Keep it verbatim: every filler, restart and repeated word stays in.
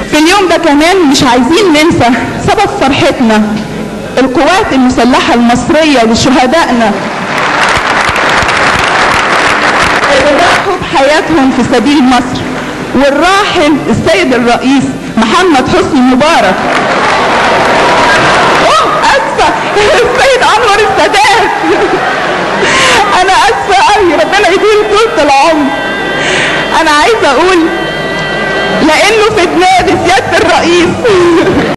في اليوم ده كمان مش عايزين ننسى سبب فرحتنا، القوات المسلحة المصرية وشهدائنا اللي ضحوا بحياتهم في سبيل مصر، والراحل السيد الرئيس محمد حسني مبارك. اوه اسفة، السيد انور السادات. انا اسفة قوي، ربنا يديله طولة العمر. انا عايزة اقول لانه في دماغي سيادة الرئيس